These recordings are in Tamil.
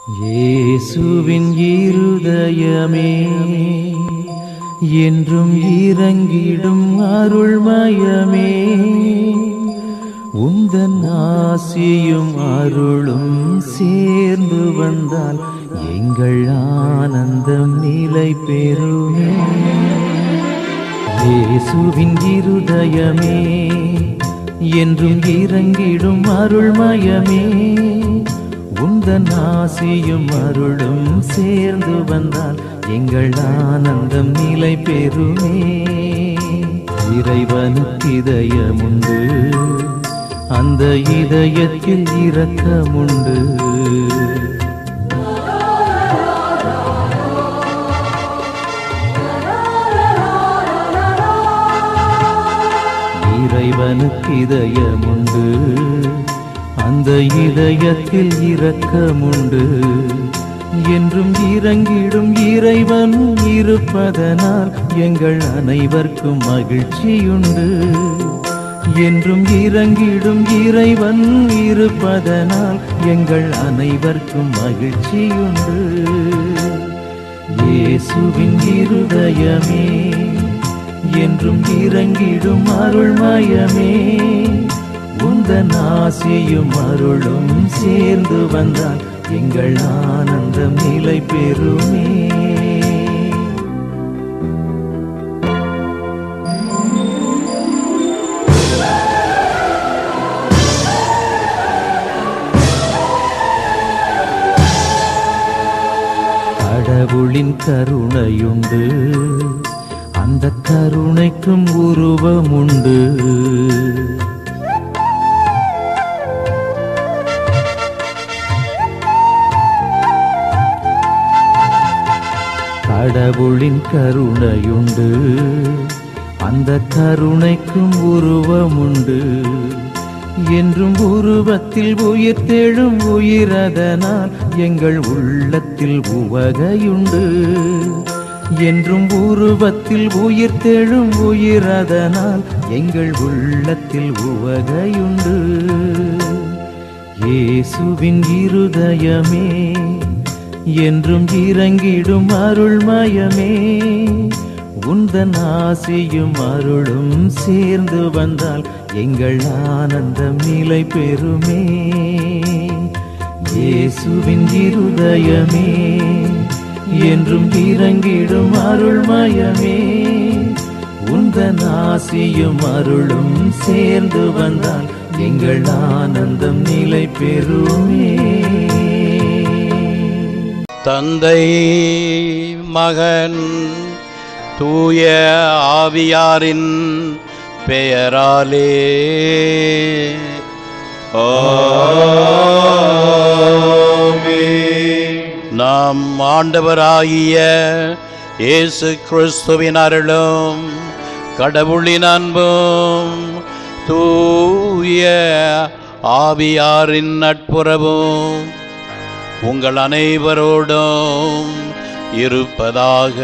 இயேசுவின் இருதயமே என்றும் இறங்கிடும் அருள்மயமே, உந்தன் ஆசியும் அருளும் சேர்ந்து வந்தால் எங்கள் ஆனந்தம் நிலை பெறுமே. இயேசுவின் இருதயமே என்றும் இறங்கிடும் அருள்மயமே, உந்தன் ஆசியும் அருளும் சேர்ந்து வந்தால் எங்கள் ஆனந்தம் நிலை பெறுமே. இறைவனுக்கு இதயமுண்டு, அந்த இதயத்தில் இரக்கமுண்டு. இறைவனுக்கு இதயமுண்டு, அந்த இதயத்தில் இரக்கமுண்டு. என்றும் இறங்கிடும் இறைவன் இருப்பதனால் எங்கள் அனைவருக்கும் மகிழ்ச்சியுண்டு. என்றும் இறங்கிடும் இறைவன் இருப்பதனால் எங்கள் அனைவருக்கும் மகிழ்ச்சியுண்டு. இயேசுவின் இருதயமே என்றும் இறங்கிடும் அருள்மயமே, உந்தன் ஆசியும் அருளும் சேர்ந்து வந்தால் எங்கள் ஆனந்தம் நிலை பெறுமே. கடவுளின் கருணையுண்டு, அந்த கருணைக்கும் உருவமுண்டு. கடவுளின் கருணையுண்டு, அந்த கருணைக்கும் உருவமுண்டு. என்றும் உருவத்தில் உயிர் தேழும் உயிரதனால் எங்கள் உள்ளத்தில் உவகையுண்டு. என்றும் உருவத்தில் உயிர் தேழும் உயிரதனால் எங்கள் உள்ளத்தில் உவகையுண்டு. இயேசுவின் இருதயமே என்றும் இறங்கிடும் அருள்மயமே, உந்தன் ஆசியும் அருளும் சேர்ந்து வந்தால் எங்கள் ஆனந்தம் நிலை பெறுமே. இயேசுவின் இருதயமே என்றும் இறங்கிடும் அருள்மயமே, உந்தன் ஆசியும் அருளும் சேர்ந்து வந்தால் எங்கள் ஆனந்தம் நிலை பெறுமே. தந்தை, மகன், தூய ஆவியாரின் பெயராலே ஆமென். நம் ஆண்டவராகிய இயேசு கிறிஸ்துவின் அருளும் கடவுளின் அன்பும் தூய ஆவியாரின் நட்புறவும் உங்கள் அனைவரோடும் இருப்பதாக.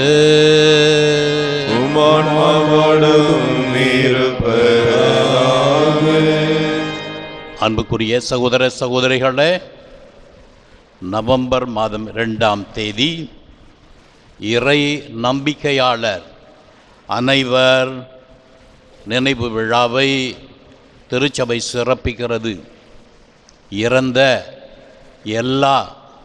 அன்புக்குரிய சகோதர சகோதரிகளே, நவம்பர் மாதம் 2ஆம் தேதி இறை நம்பிக்கையாளர் அனைவர் நினைவு விழாவை திருச்சபை சிறப்பிக்கிறது. இறந்த எல்லா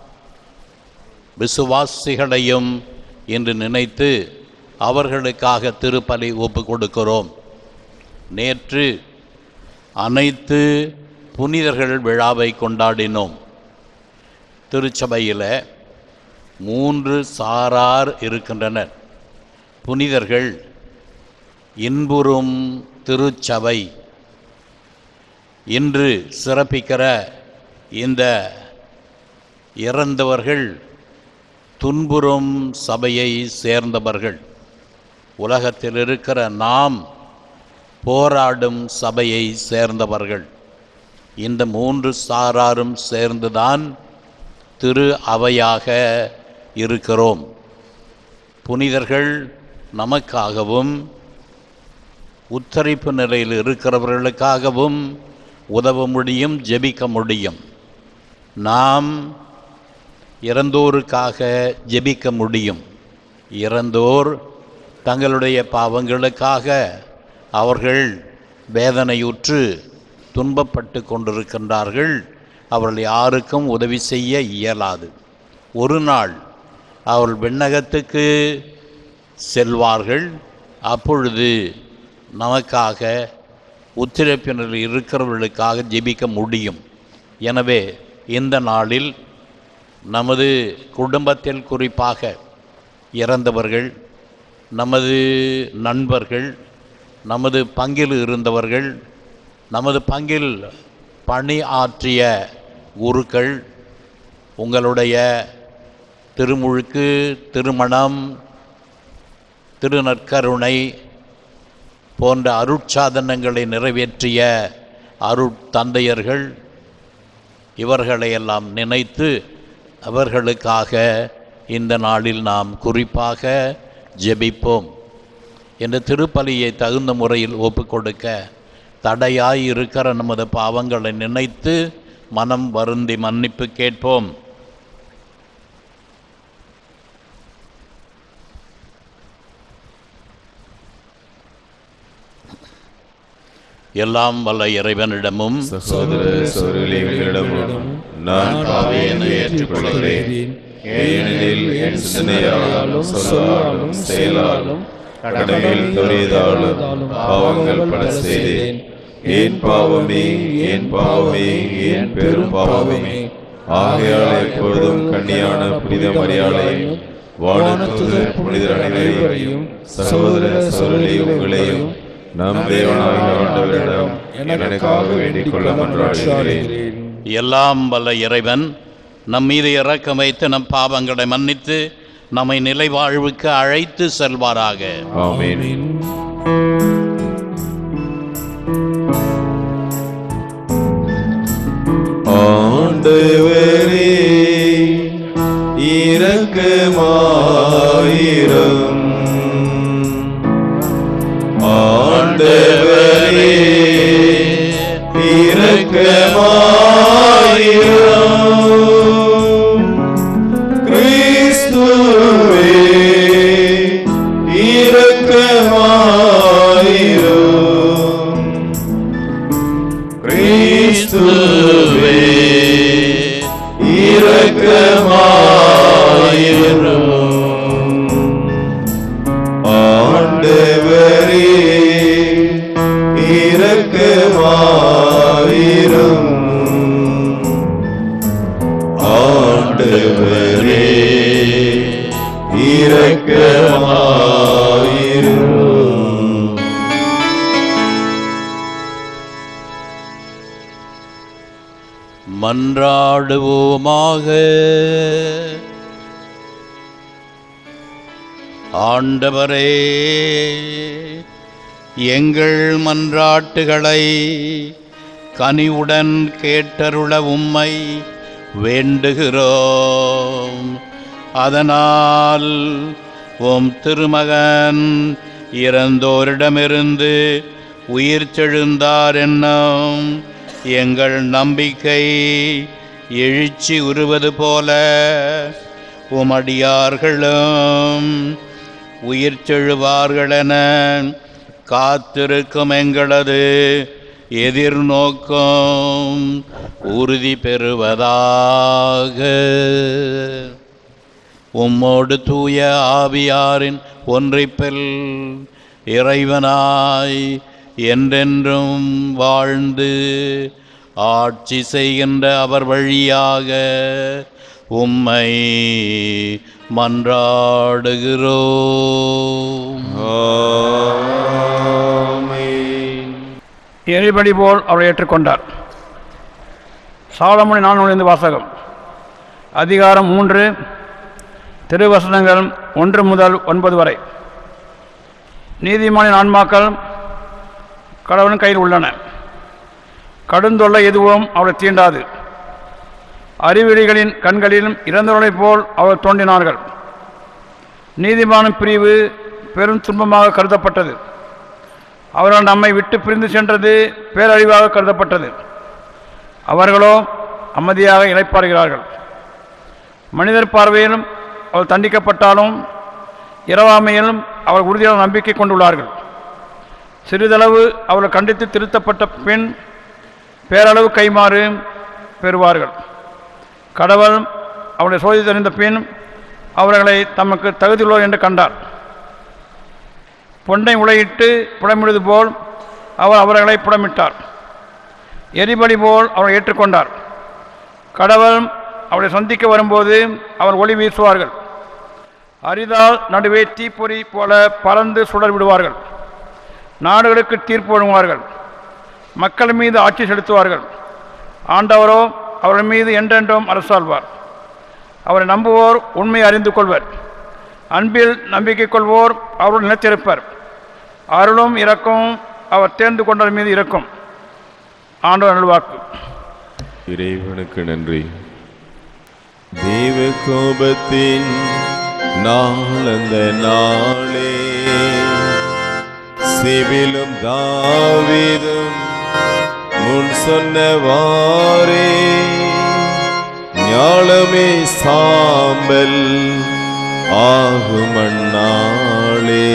விசுவாசிகளையும் இன்று நினைத்து அவர்களுக்காக திருப்பலி ஒப்பு கொடுக்கிறோம். நேற்று அனைத்து புனிதர்கள் விழாவை கொண்டாடினோம். திருச்சபையில் 3 சாரார் இருக்கின்றனர். புனிதர்கள் இன்புறும் திருச்சபை. இன்று சிறப்பிக்கிற இந்த இறந்தவர்கள் துன்புறும் சபையை சேர்ந்தவர்கள். உலகத்தில் இருக்கிற நாம் போராடும் சபையை சேர்ந்தவர்கள். இந்த 3 சாராரும் சேர்ந்துதான் திரு அவையாக இருக்கிறோம். புனிதர்கள் நமக்காகவும் உத்தரிப்பு நிலையில் இருக்கிறவர்களுக்காகவும் உதவ முடியும், ஜெபிக்க முடியும். நாம் இறந்தோருக்காக ஜெபிக்க முடியும். இறந்தோர் தங்களுடைய பாவங்களுக்காக அவர்கள் வேதனையுற்று துன்பப்பட்டு கொண்டிருக்கின்றார்கள். அவர்கள் யாருக்கும் உதவி செய்ய இயலாது. ஒரு நாள் அவர்கள் விண்ணகத்துக்கு செல்வார்கள். அப்பொழுது நமக்காக உத்திரப்பினர் இருக்கிறவர்களுக்காக ஜெபிக்க முடியும். எனவே இந்த நாளில் நமது குடும்பத்தில் குறிப்பாக இறந்தவர்கள், நமது நண்பர்கள், நமது பங்கில் இருந்தவர்கள், நமது பங்கில் பணி ஆற்றிய குருக்கள், உங்களுடைய திருமுழுக்கு, திருமணம், திருநற்கருணை போன்ற அருட்சாதனங்களை நிறைவேற்றிய அருட்தந்தையர்கள், இவர்களையெல்லாம் நினைத்து அவர்களுக்காக இந்த நாளில் நாம் குறிப்பாக ஜெபிப்போம். இந்த திருப்பலியை தகுந்த முறையில் ஒப்புக்கொடுக்க தடையாய் இருக்கிற நமது பாவங்களை நினைத்து மனம் வருந்தி மன்னிப்பு கேட்போம். எல்லாம் வல்ல இறைவனிடமும் சகோதர சகோதரிகளிடமும் நான் பாவியை ஏற்றுக்கொள்கிறேன். ஏனெனில் என் சிந்தனையாலும் சொல்லாலும் செயலாலும் கடமையில் தவறியதாலும் பாவங்கள் பல செய்தேன். என் பாவமே, என் பாவமே, என் பெரும் பாவமே. ஆகையால் எப்பொழுதும் கன்னியான புனித மரியாதையும் வானதூதர் புனிதர் அனைவரையும் சகோதர சகோதரி உங்களையும் நம் தேவனாகிய ஆண்டவரிடம் எனக்காக வேண்டிக் கொள்ள மன்றாடுகிறேன். எல்லாம் வல்ல இறைவன் நம் மீது இரக்கம் வைத்து நம் பாவங்களை மன்னித்து நம்மை நிலை வாழ்வுக்கு அழைத்து செல்வாராக. ஆமென். ஆண்டவரே இரக்கமாயிரும். ஆண்டவரே இரக்கமாயிரும். கிறிஸ்துவே இரக்கமாயிரும். கிறிஸ்துவே இரக்கமாயிரும். ஆண்டவரே இரக்கமாயிரும். ஆண்டவரே இரக்கமாயிரும். மன்றாடுவோமாக. ஆண்டவரே, எங்கள் மன்றாட்டுகளை கனிவுடன் கேட்டருள உம்மை வேண்டுகிறோம். அதனால் உம் திருமகன் இறந்தோரிடமிருந்து உயிர் செழுந்தார் என்னும் எங்கள் நம்பிக்கை எழுச்சி உறுவது போல உமடியார்களும் உயிர் செழுவார்களென காத்திருக்கும் எங்களது எதிர்நோக்கம் உறுதி பெறுவதாக. உம்மோடு தூய ஆவியாரின் ஒன்றிப்பில் இறைவனாய் என்றென்றும் வாழ்ந்து ஆட்சி செய்கின்ற அவர் வழியாக உம்மை மன்றாடுகிறோம். எரிபடி போல் அவரை ஏற்றுக்கொண்டார். சாலமோனின் நானூலிருந்து வாசகம். அதிகாரம் 3, திருவசனங்கள் 1 முதல் 9 வரை. நீதிமானின் ஆன்மாக்கள் கடவுளின் கையில் உள்ளன. கடுந்தொல்லை எதுவும் அவரை தீண்டாது. அறிவிலிகளின் கண்களிலும் இறந்தவர்களைப் போல் அவர்கள் தோன்றினார்கள். நீதிமானின் பிரிவு பெரும் துன்பமாக கருதப்பட்டது. அவர்கள் நம்மை விட்டு பிரிந்து சென்றது பேரழிவாக கருதப்பட்டது. அவர்களோ அமைதியாக இளைப்பாறுகிறார்கள். மனிதர் பார்வையிலும் அவர் தண்டிக்கப்பட்டாலும் இரவாமையிலும் அவர் உறுதியான நம்பிக்கை கொண்டுள்ளார்கள். சிறிதளவு அவர்கள் கண்டித்து திருத்தப்பட்ட பின் பேரளவு கைமாறு பெறுவார்கள். கடவுள் அவருடைய சோதி தெரிந்த பின் அவர்களை தமக்கு தகுதியுள்ளோர் என்று கண்டார். பொன்னை உலையிட்டு புடமிடுவது போல் அவர் அவர்களை புடமிட்டார். எரிபலி போல் அவரை ஏற்றுக்கொண்டார். கடவுள் அவரை சந்திக்க வரும்போது அவர் ஒளி வீசுவார்கள். அரிதால் நடுவே தீப்பொறி போல பறந்து சுடர் விடுவார்கள். நாடுகளுக்கு தீர்ப்பு வழங்குவார்கள். மக்கள் மீது ஆட்சி செலுத்துவார்கள். ஆண்டவரோ அவர்கள் மீது என்றென்றும் அரசாள்வார். அவரை நம்புவோர் உண்மையை அறிந்து கொள்வர். அன்பில் நம்பிக்கை கொள்வோர் அவர்கள் நிலைத்திருப்பர். அருளும் இரக்கமும் அவர் தேர்ந்து கொண்டவர் மீது இருக்கும். ஆண்டவர் நல்வாக்கு. இறைவனுக்கு நன்றி. தேவ கோபத்தின் நாளந்த நாளே சிபிலும் தாவீதும் முன் சொன்னவாறே ஞாலமே சாம்பல் ஆகும் அந்நாளே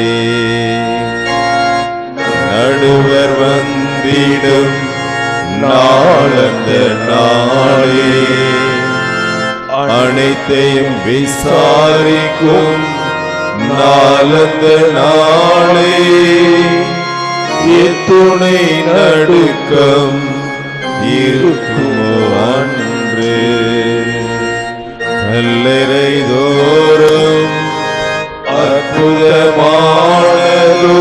நடுவர் வந்திடும் நாளந்த நாளே அனைத்தையும் விசாரிக்கும் நாளந்த நாளே எத்துணை நடுக்கம் இருக்குமோ அன்று கல்லறை தோறும் அற்புதமானதோ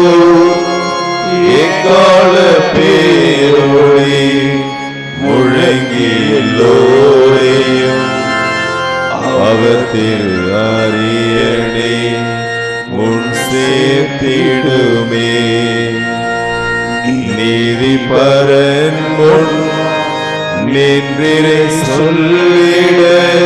எக்கால பேரொளி முழங்கி எல்லோரையும் அவர் திரு அரியணை முன் சேர்த்திடுமே நீதி பரன் முன் நின்றிரை சொல்லிட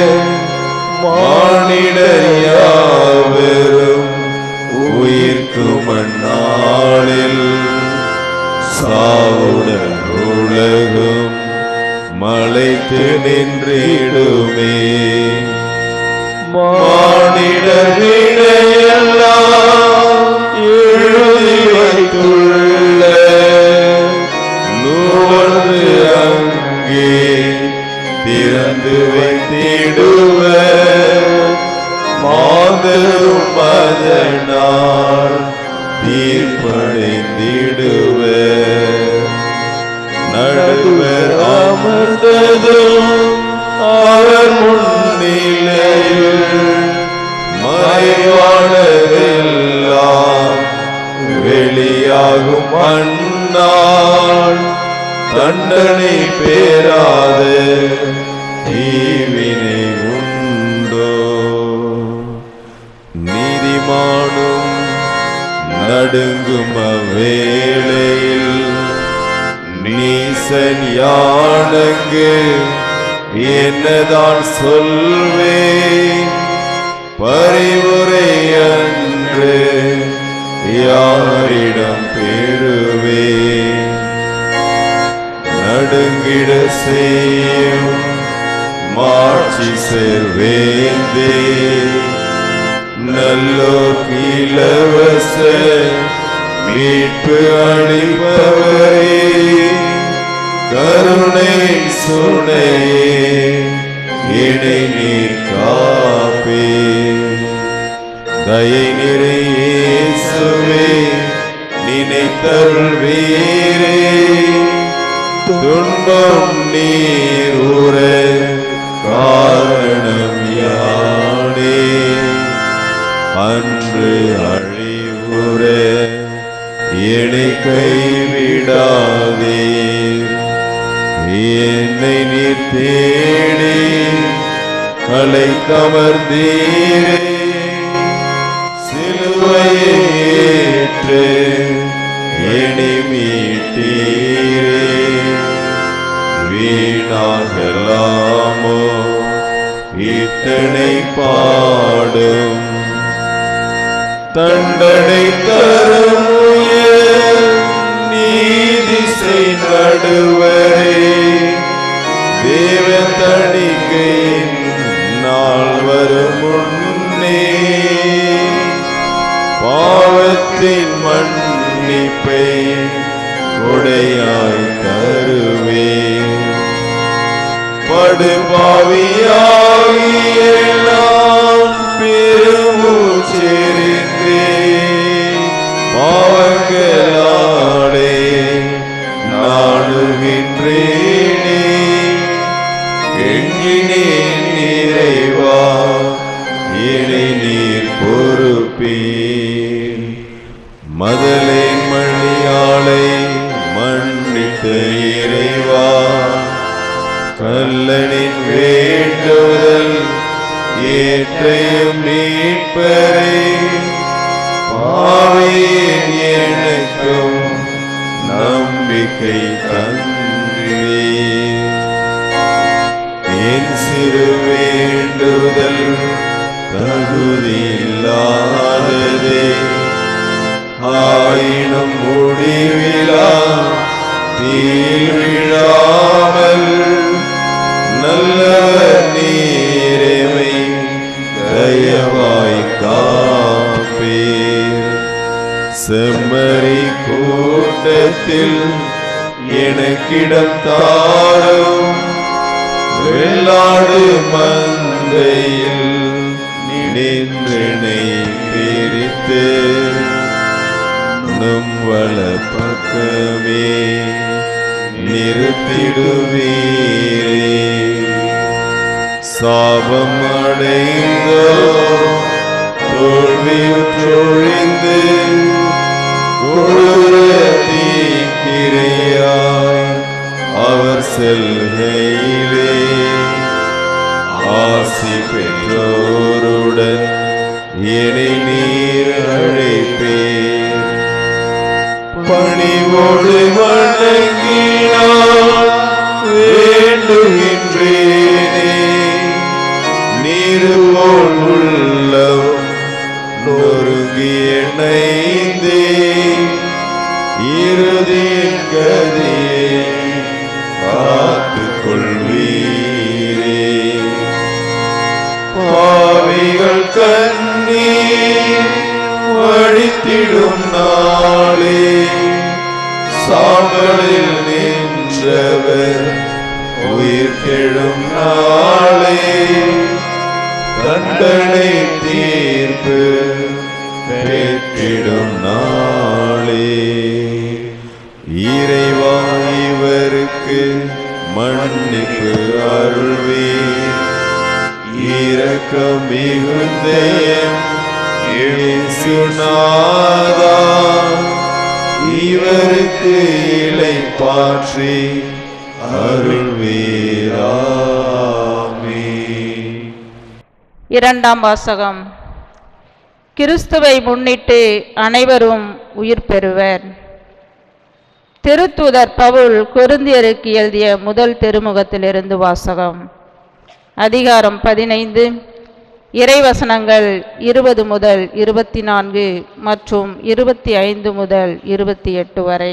மானிடர் யாவரும் உயிர்க்கும் அந்நாளில் சாவுடன் உலகும் மலைத்து நின்றிடுமே மானிடர்களெல்லாம் எழுதி வைத்துள்ள நூலு அங்கே திறந்து வைத்திடுவ மாதரும் அதனால் தீர்ப்படைந்திடுவ நடுவர் அமர்ந்ததும் அவர் முன்னிலையில் மறைவானதெல்லாம் வெளியாகும் அந்நாள் தண்டனை பேராத தீவினை உண்டோ நீதிமானும் நடுங்கும் அவ்வேளையில் நீசன் யானங்கு என்னதான் சொல்வேன் பரிவுரை அன்று யாரிடம் பெறுவேன் நடுங்கிட செய்யும் மாட்சி சேர்வேந்தே நல்லோர் இலவச மீட்பு அளிப்பவரே கருணை சுனையே இடை நீர் காப்பே தயை நிறை இயேசுவே நினைத்தருள்வீரே துன்பம் நீர் உற காரணம் யானே அன்று அழிவுற என்னை கைவிடாதே என்னை நீர் தேடி கலை கமர்ந்தீரே சிலுவையை ஏற்று என்னை மீட்டீரே வீணாகலாமோ இத்தனை பாடும் தண்டனை தரும் நீதிசை நடுவரே தேவ தணிக்கையின் நால்வர் முன்னே பாவத்தின் மன்னிப்பை கொடையாய் தருவே. படுபாவியாகிய நான் பெருமூச்செறிந்தே பாவங்களாலே நாடுகின்றேனே. எண்ணினேன் நிறைவா என்னை நீர் பொறுப்பீர். மதலை மணியாளை மன்னித்த இறைவா, கல்லனின் வேண்டுதல் ஏற்றையும் மீட்பரை பாவியேன் எனக்கும் நம்பிக்கை தந்தீர். என் சிறு வேண்டுதல் தகுதியில்லாததே, ஆயினும் முடிவிலா தீவிழாமல் நல்லவர் நீரமை தயவாய் காப்பீர். செம்மறி கூட்டத்தில் எனக்கிடம் தாரும், வெள்ளாடு மந்தையில் நின்றனை பிரித்து நம் வலப்பக்கமே நிறுத்திடுவீரே. சாபம் அடைந்தோ தோல்வியுற்றொழிந்து கொடூர தீக்கிரையாய் அவர் செல்கையிலே ஆசி பெற்றோருடன் என்னை நீர் அழைப்பேன். பணிவோடு வணங்கினார் வேண்டுகின்றேனே. நீர் போல் உள்ளவும் நொறுங்கி இணைந்தே இறுதியின் கதியை காத்துக் கொள்வீரே. பாவிகள் கண்ணீர் வடித்திடும் நாளே, சாம்பலில் நின்றவர் உயிர் கெழும் நாளே, தண்டனை தீர்ப்பு பெற்றிடும் நாளே. இறைவா, இவருக்கு மன்னிப்பு அருள்வீர். இரக்கம் மிகுந்த இயேசுநாதா, இவருக்கு இளைப்பாற்றி அருள்வீராமே. இரண்டாம் வாசகம். கிறிஸ்துவை முன்னிட்டு அனைவரும் உயிர் பெறுவர். திருத்தூதர் பவுல் கொரிந்தியருக்கு எழுதிய முதல் திருமுகத்திலிருந்து வாசகம். அதிகாரம் 15, இறைவசனங்கள் 20 முதல் 24 மற்றும் 25 முதல் 28 வரை.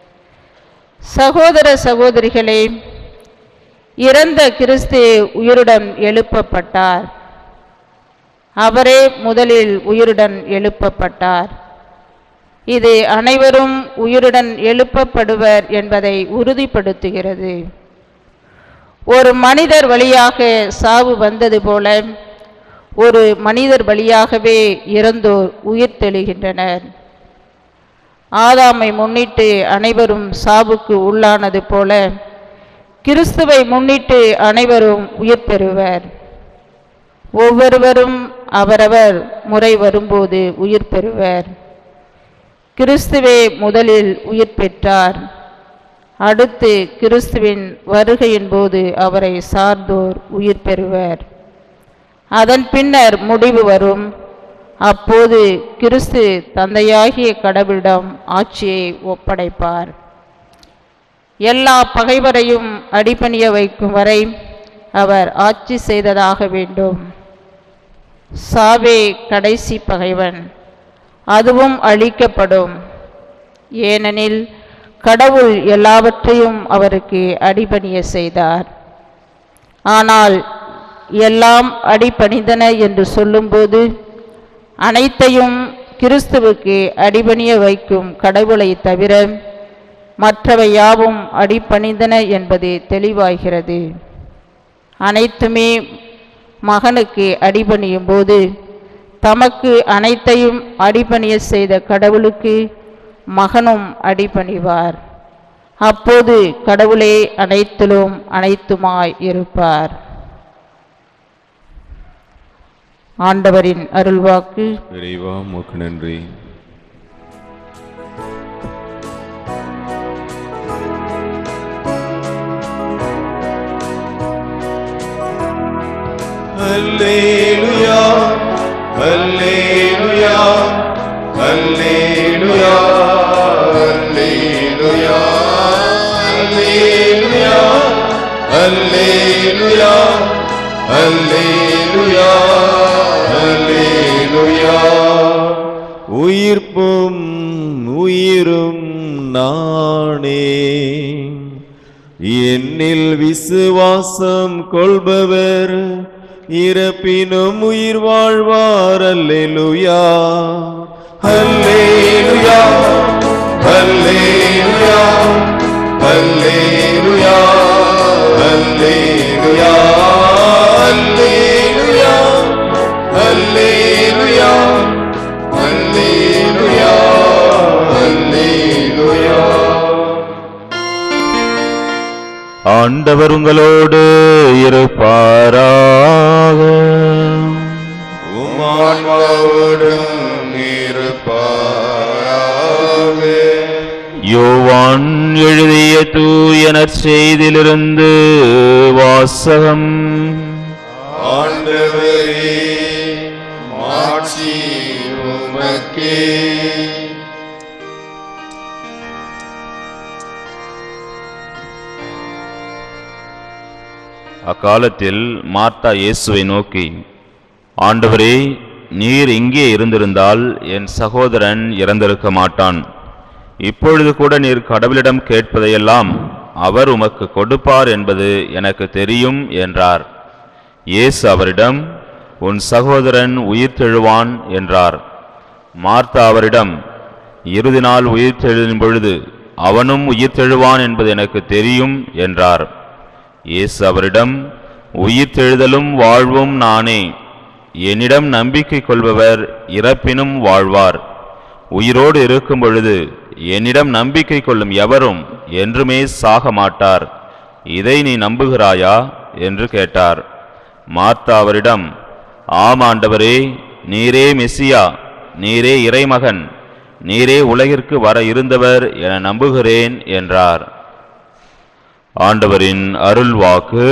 சகோதர சகோதரிகளே, இறந்த கிறிஸ்து உயிருடன் எழுப்பப்பட்டார். அவரே முதலில் உயிருடன் எழுப்பப்பட்டார். இது அனைவரும் உயிருடன் எழுப்பப்படுவர் என்பதை உறுதிப்படுத்துகிறது. ஒரு மனிதர் வழியாக சாவு வந்தது போல ஒரு மனிதர் வழியாகவே இறந்தோர் உயிர் தெழுகின்றனர். ஆதாமை முன்னிட்டு அனைவரும் சாவுக்கு உள்ளானது போல கிறிஸ்துவை முன்னிட்டு அனைவரும் உயிர் பெறுவர். ஒவ்வொருவரும் அவரவர் முறை வரும்போது உயிர் பெறுவர். கிறிஸ்துவே முதலில் உயிர் பெற்றார். அடுத்து கிறிஸ்துவின் வருகையின் போது அவரை சார்ந்தோர் உயிர் பெறுவர். அதன் பின்னர் முடிவு வரும். அப்போது கிறிஸ்து தந்தையாகிய கடவுளிடம் ஆட்சியை ஒப்படைப்பார். எல்லா பகைவரையும் அடிபணிய வைக்கும் வரை அவர் ஆட்சி செய்ததாக வேண்டும். சாவே கடைசி பகைவன், அதுவும் அழிக்கப்படும். ஏனெனில் கடவுள் எல்லாவற்றையும் அவருக்கு அடிபணிய செய்தார். ஆனால் எல்லாம் அடிபணிந்தன என்று சொல்லும்போது அனைத்தையும் கிறிஸ்துவுக்கு அடிபணிய வைக்கும் கடவுளை தவிர மற்றவை யாவும் அடிபணிந்தன என்பது தெளிவாகிறது. அனைத்துமே மகனுக்கு அடிபணியும் போது தமக்கு அனைத்தையும் அடிபணிய செய்த கடவுளுக்கு மகனும் அடிபணிவார். அப்போது கடவுளே அனைத்திலும் அனைத்துமாய் இருப்பார். ஆண்டவரின் அருள்வாக்கு. இறைவா உமக்கு நன்றி. அல்லேலூயா அல்லேலூயா அல்லேலூயா அல்லேலூயா அல்லேலூயா அல்லேலூயா அல்லேலூயா அல்லேலூயா. உயிர்ப்பும் உயிரும் நானே, என்னில் விசுவாசம் கொள்பவர் இறப்பினும் உயிர் வாழ்வார். அல்லேலூயா அல்லேலூயா அல்லேலூயா அல்லேலூயா அல்லேலூயா அல்லேலூயா அல்லேலூயா அல்லேலூயா அல்லேலூயா. ஆண்டவர் உங்களோடு இருப்பாராக. உம்மான்மாவோடும் இருப்பாராக. யோவான் எழுதிய தூய நற்செய்தியிலிருந்து வாசகம். ஆண்டவரே மாட்சி உமக்கே. அக்காலத்தில் மார்த்தா இயேசுவை நோக்கி, ஆண்டவரே, நீர் இங்கே இருந்திருந்தால் என் சகோதரன் இறந்திருக்க மாட்டான். இப்பொழுது கூட நீர் கடவுளிடம் கேட்பதையெல்லாம் அவர் உமக்கு கொடுப்பார் என்பது எனக்கு தெரியும் என்றார். இயேசு அவரிடம், உன் சகோதரன் உயிர்த்தெழுவான் என்றார். மார்த்தா அவரிடம், இறுதி நாள் உயிர்த்தெழும் பொழுது அவனும் உயிர்த்தெழுவான் என்பது எனக்கு தெரியும் என்றார். இயேசு அவரிடம், உயிர்த்தெழுதலும் வாழ்வும் நானே. என்னிடம் நம்பிக்கை கொள்பவர் இறப்பினும் வாழ்வார். உயிரோடு இருக்கும் பொழுது என்னிடம் நம்பிக்கை கொள்ளும் எவரும் என்றுமே சாக மாட்டார். இதை நீ நம்புகிறாயா என்று கேட்டார். மார்த்தா அவரிடம், ஆம் ஆண்டவரே, நீரே மெசியா, நீரே இறைமகன், நீரே உலகிற்கு வர இருந்தவர் என நம்புகிறேன் என்றார். ஆண்டவரின் அருள் வாக்கு.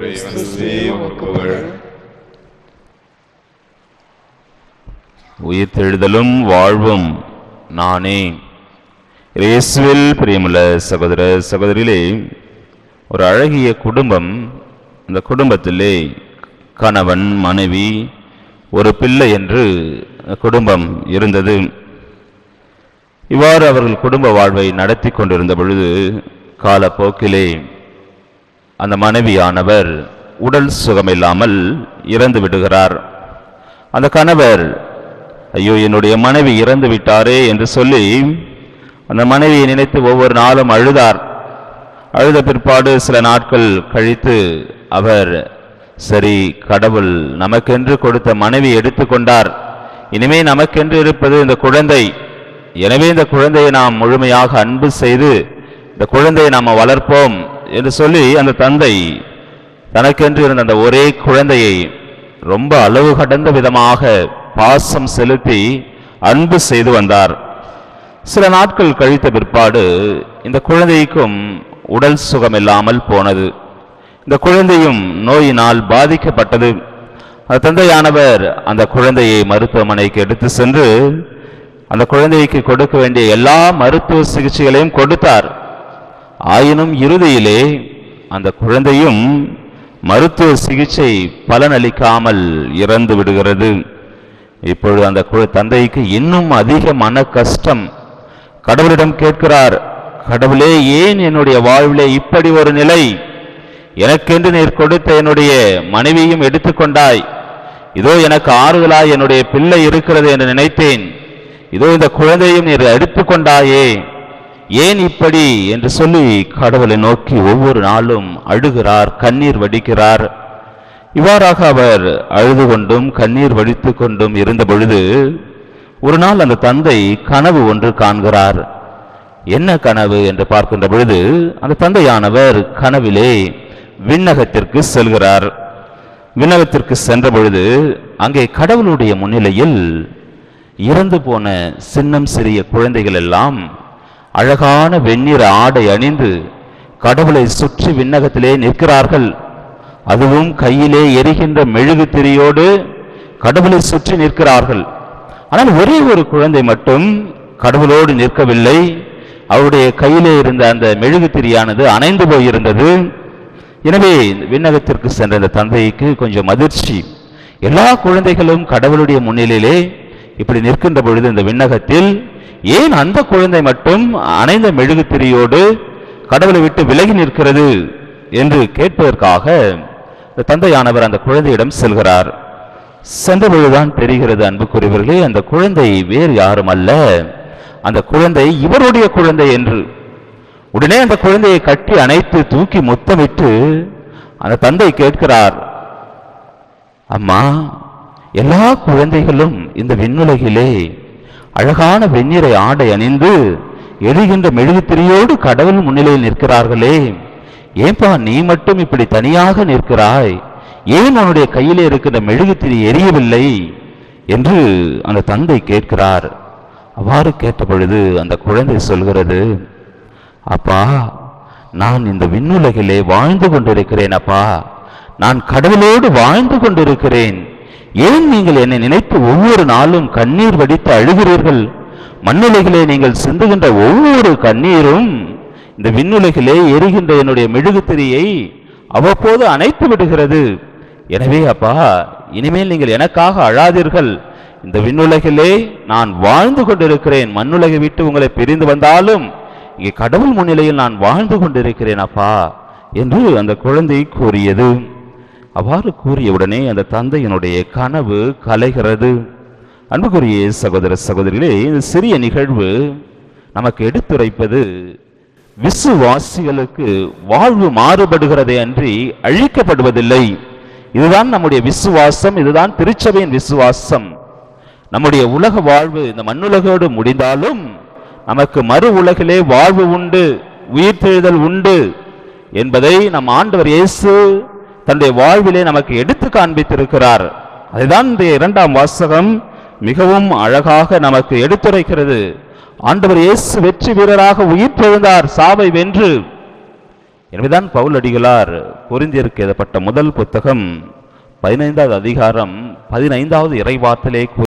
உயிர்த்தெழுதலும் வாழ்வும் நானே. இயேசுவில் பிரியமுள்ள சகோதர சகோதரிகளே, ஒரு அழகிய குடும்பம். இந்த குடும்பத்திலே கணவன், மனைவி, ஒரு பிள்ளை என்று குடும்பம் இருந்தது. இவ்வாறு அவர்கள் குடும்ப வாழ்வை நடத்தி கொண்டிருந்த பொழுது காலப்போக்கிலே அந்த மனைவியானவர் உடல் சுகமில்லாமல் இறந்து விடுகிறார். அந்த கணவர், ஐயோ, என்னுடைய மனைவி இறந்து விட்டாரே என்று சொல்லி அந்த மனைவியை நினைத்து ஒவ்வொரு நாளும் அழுதார். அழுத பிற்பாடு சில நாட்கள் கழித்து அவர், சரி, கடவுள் நமக்கென்று கொடுத்த மனைவி எடுத்துக்கொண்டார், இனிமே நமக்கென்று இருப்பது இந்த குழந்தை, எனவே இந்த குழந்தையை நாம் முழுமையாக அன்பு செய்து இந்த குழந்தையை நாம் வளர்ப்போம் என்று சொல்லி அந்த தந்தை தனக்கென்று இருந்த அந்த ஒரே குழந்தையை ரொம்ப அளவு கடந்த விதமாக பாசம் செலுத்தி அன்பு செய்து வந்தார். சில நாட்கள் கழித்த பிற்பாடு இந்த குழந்தைக்கும் உடல் சுகமில்லாமல் போனது. இந்த குழந்தையும் நோயினால் பாதிக்கப்பட்டது. அந்த தந்தையானவர் அந்த குழந்தையை மருத்துவமனைக்கு எடுத்து சென்று அந்த குழந்தைக்கு கொடுக்க வேண்டிய எல்லா மருத்துவ சிகிச்சைகளையும் கொடுத்தார். ஆயினும் இறுதியிலே அந்த குழந்தையும் மருத்துவ சிகிச்சை பலனளிக்காமல் இறந்து விடுகிறது. இப்பொழுது அந்த தந்தைக்கு இன்னும் அதிக மன கஷ்டம். கடவுளிடம் கேட்கிறார், கடவுளே, ஏன் என்னுடைய வாழ்விலே இப்படி ஒரு நிலை? எனக்கென்று நீர் கொடுத்த என்னுடைய மனைவியும் எடுத்துக்கொண்டாய். இதோ எனக்கு ஆறுதலாய் என்னுடைய பிள்ளை இருக்கிறது என்று நினைத்தேன். இதோ இந்த குழந்தையும் நீர் எடுத்துக்கொண்டாயே, ஏன் இப்படி என்று சொல்லி கடவுளை நோக்கி ஒவ்வொரு நாளும் அழுகிறார், கண்ணீர் வடிக்கிறார். இவ்வாறாக அவர் அழுது கொண்டும் கண்ணீர் வடித்து கொண்டும் இருந்த பொழுது ஒரு நாள் அந்த தந்தை கனவு ஒன்று காண்கிறார். என்ன கனவு என்று பார்க்கின்ற பொழுது அந்த தந்தையானவர் கனவிலே விண்ணகத்திற்கு செல்கிறார். விண்ணகத்திற்கு சென்ற பொழுது அங்கே கடவுளுடைய முன்னிலையில் இறந்து போன சின்னம் சிறிய குழந்தைகள் எல்லாம் அழகான வெண்ணிற ஆடை அணிந்து கடவுளை சுற்றி விண்ணகத்திலே நிற்கிறார்கள். அதுவும் கையிலே எரிகின்ற மெழுகு திரியோடு கடவுளை சுற்றி நிற்கிறார்கள். ஆனால் ஒரே ஒரு குழந்தை மட்டும் கடவுளோடு நிற்கவில்லை. அவருடைய கையிலே இருந்த அந்த மெழுகு திரியானது அணைந்து போயிருந்தது. எனவே விண்ணகத்திற்கு சென்ற அந்த தந்தைக்கு கொஞ்சம் அதிர்ச்சி. எல்லா குழந்தைகளும் கடவுளுடைய முன்னிலையிலே இப்படி நிற்கின்ற பொழுது இந்த விண்ணகத்தில் ஏன் அந்த குழந்தை மட்டும் அணைந்த மெழுகு திரியோடு கடவுளை விட்டு விலகி நிற்கிறது என்று கேட்பதற்காக இந்த தந்தையானவர் அந்த குழந்தையிடம் செல்கிறார். சென்ற பொழுதுதான் தெரிகிறது அன்புக்குரியவர்களே, அந்த குழந்தை வேறு யாரும் அல்ல, அந்த குழந்தை இவருடைய குழந்தை என்று. உடனே அந்த குழந்தையை கட்டி அணைத்து தூக்கி முத்தமிட்டு அந்த தந்தை கேட்கிறார், அம்மா, எல்லா குழந்தைகளும் இந்த விண்ணுலகிலே அழகான வெண்ணிறை ஆடை அணிந்து எரிகின்ற மெழுகுத்திரியோடு கடவுள் முன்னிலையில் நிற்கிறார்களே, ஏன்பா நீ மட்டும் இப்படி தனியாக நிற்கிறாய்? ஏன் உன்னுடைய கையிலே இருக்கின்ற மெழுகுத்திரி எரியவில்லை என்று அந்த தந்தை கேட்கிறார். அவ்வாறு கேட்ட பொழுது அந்த குழந்தை சொல்கிறது, அப்பா, நான் இந்த விண்ணுலகிலே வாழ்ந்து கொண்டிருக்கிறேன். அப்பா, நான் கடவுளோடு வாழ்ந்து கொண்டிருக்கிறேன். ஏன் நீங்கள் என்னை நினைத்து ஒவ்வொரு நாளும் கண்ணீர் வடித்து அழுகிறீர்கள்? மண்ணுலகிலே நீங்கள் சிந்துகின்ற ஒவ்வொரு கண்ணீரும் இந்த விண்ணுலகிலே எரிகின்ற என்னுடைய மெழுகுத்திரியை அவ்வப்போது அணைத்து விடுகிறது. எனவே அப்பா, இனிமேல் நீங்கள் எனக்காக அழாதீர்கள். இந்த விண்ணுலகிலே நான் வாழ்ந்து கொண்டிருக்கிறேன். மண்ணுலகை விட்டு உங்களை பிரிந்து வந்தாலும் இங்கே கடவுள் முன்னிலையில் நான் வாழ்ந்து கொண்டிருக்கிறேன் அப்பா என்று அந்த குழந்தை கூறியது. அவ்வாறு கூறியவுடனே அந்த தந்தையினுடைய கனவு கலைகிறது. அன்புக்குரிய சகோதர சகோதரிகளே, இந்த சிறிய நிகழ்வு நமக்கு எடுத்துரைப்பது விசுவாசிகளுக்கு வாழ்வு மாறுபடுகிறதே அன்றி அழிக்கப்படுவதில்லை. இதுதான் நம்முடைய விசுவாசம், இதுதான் திருச்சபையின் விசுவாசம். நம்முடைய உலக வாழ்வு இந்த மண்ணுலகோடு முடிந்தாலும் நமக்கு மறு உலகிலே வாழ்வு உண்டு, உயிர்த்தெழுதல் உண்டு என்பதை நம் ஆண்டவர் இயேசு தன்னுடைய வாழ்விலே நமக்கு எடுத்து காண்பித்திருக்கிறார். அதுதான் இந்த 2ஆம் வாசகம் மிகவும் அழகாக நமக்கு எடுத்துரைக்கிறது. ஆண்டவர் இயேசு வெற்றி வீரராக உயிர்த்தெழுந்தார், சாவை வென்று. எனவேதான் பவுலடிகளார் கொரிந்தியருக்கு எழுதப்பட்ட முதல் புத்தகம் 15வது அதிகாரம் 15வது இறைவார்த்தையிலே